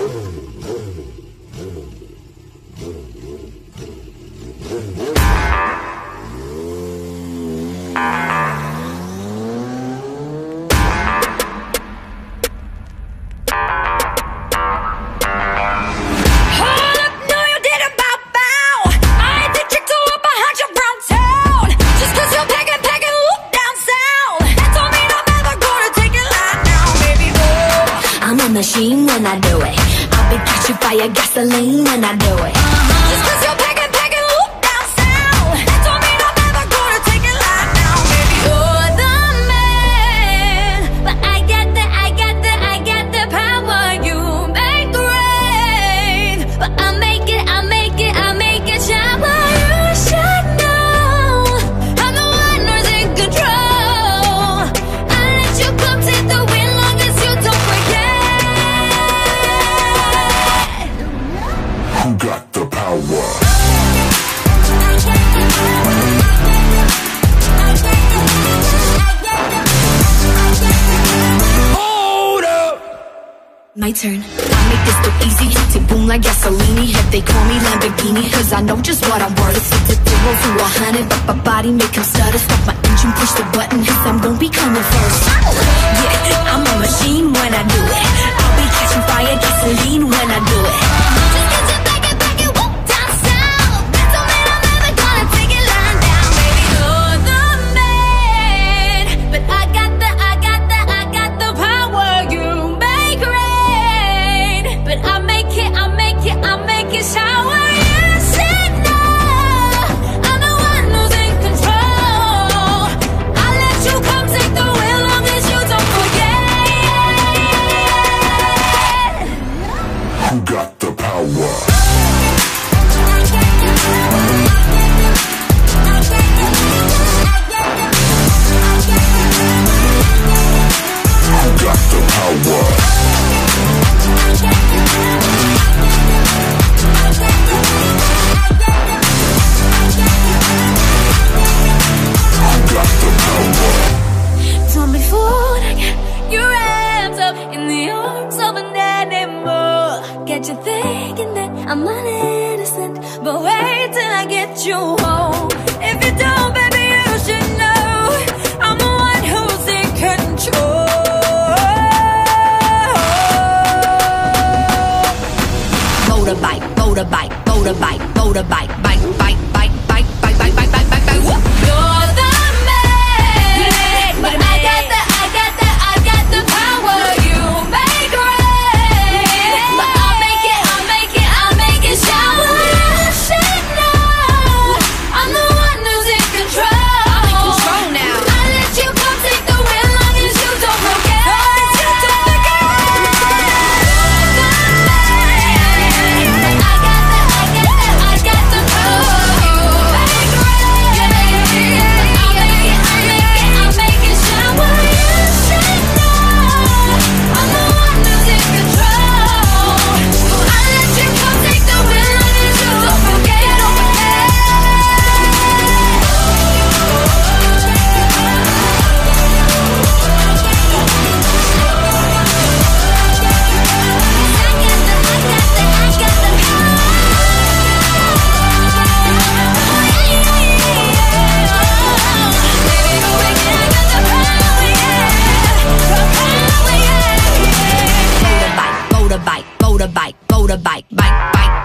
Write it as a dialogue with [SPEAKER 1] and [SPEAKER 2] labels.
[SPEAKER 1] Machine when I do it. I'll be catching fire, gasoline when I do it. Just cause you're packing, whoop down sound. That don't mean I'm never gonna take it lying down, baby. You're the man, but I got the power. You make rain, but I make it shower. You should know I'm the one who's in control. I let you come take the wheel long as you don't forget.
[SPEAKER 2] Who got the power?
[SPEAKER 3] Hold up!
[SPEAKER 1] My turn. I make this look easy. Tick boom like gasoline. If they call me Lamborghini, cause I know just what I'm worth. Stick to 0 to 100, but my body make him stutter. Stop my engine, push the button, cause I'm gon' be coming first. Yeah, I'm a machine when I do it. I'll be catching fire, gasoline when I do it. Just get your back and whoop down south. That don't mean I'm never gonna take it lying down, baby. You're the man, but I got the power. You make rain, but I make it shower. You should know I'm the one who's in control. I let you come take the wheel long as you don't forget.
[SPEAKER 2] Who got the power? Who got the power? Who got the power?
[SPEAKER 1] Don't be fooled, I get you wrapped up in the arms of an animal. Get you thinking that I'm innocent, but wait till I get you home. If you don't, baby, you should know I'm the one who's in control. Motorbike, bike, whoop. You're the man, but I got the power. You make rain, but I'll make it shower. You should know I'm the one who's in control. I'm in control now. I let you come take the wheel long as you don't forget. You're the man, I got the power. You make rain, I'll make it shower. You should know I'm the one who's in control. I let you come take the wheel long as you don't forget. Motorbike, bike.